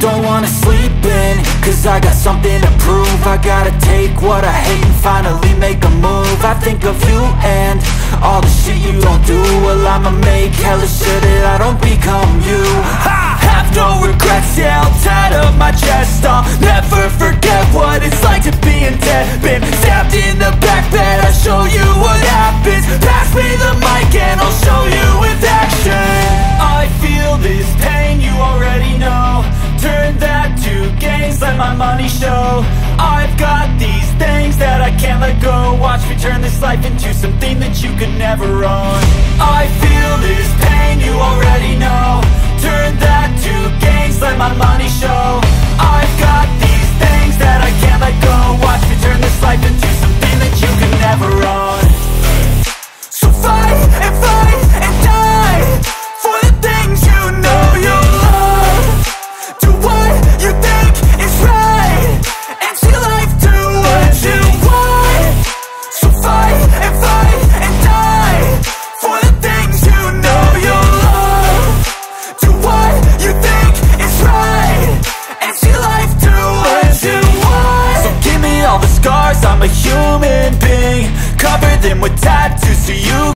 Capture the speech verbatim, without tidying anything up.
don't wanna sleep in, cause I got something to prove. I gotta take what I hate and finally make a move. I think of you and all the shit you don't do. Well, I'ma make hella sure that I don't become you. I have no regrets, yeah, I'll tie up my chest. I'll never forget what it's like to be in debt. Been stabbed in the back bed, I'll show you what happens. Pass me the mic and I'll show you with action. I feel this pain, you already know. Turn that to gains, let my money show. I've got these things that I can't let go. Watch me turn this life into something that you could never own. I feel this pain, you already know. Turn that to gains, let my money show. I've got these things that I can't let go. Watch me turn this life into something that you could never own. So fight and fight and die for the things you know you love. Do what you think is right and see life do what you want. So fight and fight and die for the things you know you love. Do what you think is right and see life do what you want. So give me all the scars, I'm a human being. Cover them with tattoos so you